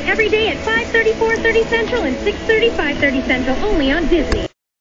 Every day at 5:30, 4:30 Central, and 6:30, 5:30 Central, only on Disney.